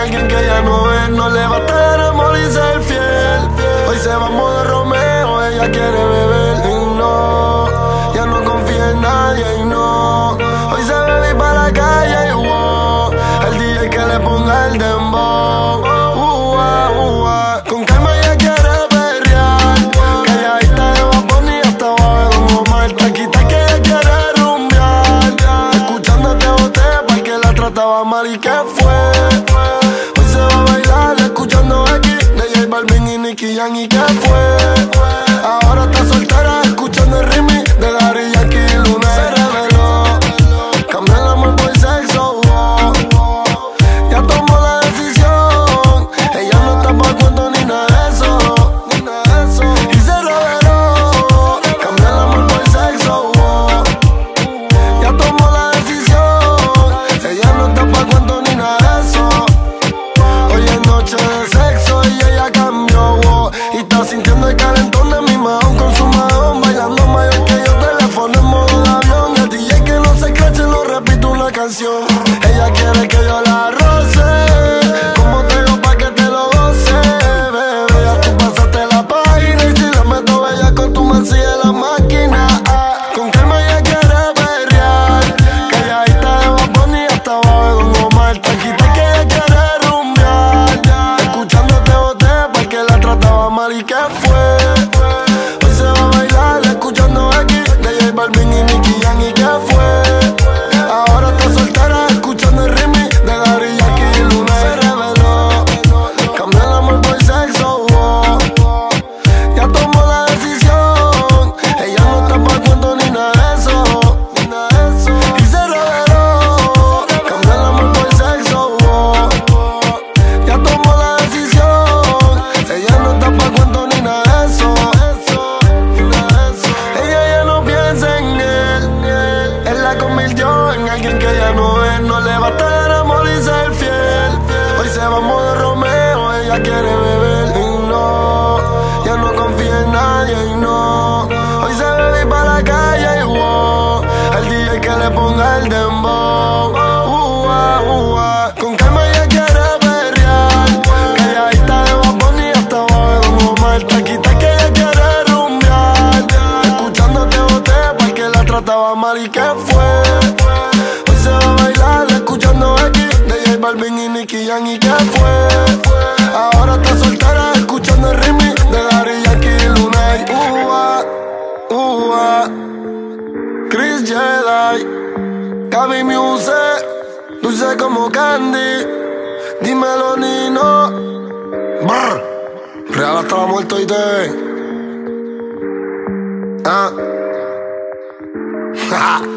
alguien que ya no es. No le basta el amor y ser fiel. Hoy se va a modo Romeo, ella quiere beber y no, ya no confía en nadie y no. Hoy se bebe y para la calle y wow, el DJ que le ponga el dembow. Con calma ella quiere perrear, calladita de Bad Bunny hasta abajo de Don Omar. Taquita que ella quiere rumbear, escuchándote boté porque la trataba mal y que fue. Hoy se va a bailar escuchando aquí de J Balvin y Nicky Jam y que fue. Ahora está soltera escuchando el remix de Daddy Yankee y Luna. Se reveló, cambió el amor por sexo, ya tomó la decisión. Ella no está pa' cuento ni nada de eso, y se reveló, cambió el amor por sexo, ya tomó la decisión. Ella no está pa' cuento ni nada de eso. Hoy es noche de sexo y ella cambió, y está sintiendo el calentón de mi mahón con su mahón, bailando mayor que yo, teléfono en modo de avión. Y el DJ que no se escrache no repite una canción. Ella quiere que yo la roce, como te digo pa' que te lo goce, bebé. Ya tú pasaste la página y si la meto bella con tu man sigue la máquina. Con calma ella quiere perrear, calladita de Bad Bunny hasta abajo de Don Omar. Taquita que ella quiere rumbear, escuchándote boté porque la trataba mal y que fue. Hoy se va a bailar escuchando aquí de J Balvin y Nicky Jam y que fue. Ahora está soltera escuchando el remix de Daddy Yankee y Luna. Se reveló, cambió el amor por sexo, ya tomó la decisión. Ella no está pa' cuento ni nada de eso, y se reveló, cambió el amor por sexo, ya tomó la decisión. Ella no está pa' cuento ni nada de eso. Ella ya no piensa en él la convirtió en alguien que ya no es. No le basta el amor y ser fiel. Hoy se va a modo Romeo, ella quiere beber y no, ya no confía en nadie y no. Hoy se bebe y para la calle y wow, el DJ que le ponga el dembow. Con calma ella quiere perrear, calladita de Bad Bunny hasta abajo de Don Omar. Taquita que ella quiere rumbear, escuchándote boté porque la trataba mal y que fue. Hoy se va a bailar escuchando aquí de J Balvin y Nicky Jam y que fue. Ahora está soltera escuchando el remix de Daddy Yankee y Luna. Chris Jedi, Gaby Muse, dulce como candy. Dímelo Nino, brr, real hasta la muerte y te